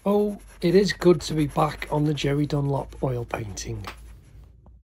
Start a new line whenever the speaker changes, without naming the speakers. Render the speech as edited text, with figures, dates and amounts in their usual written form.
Oh, it is good to be back on the Jerry Dunlop oil painting.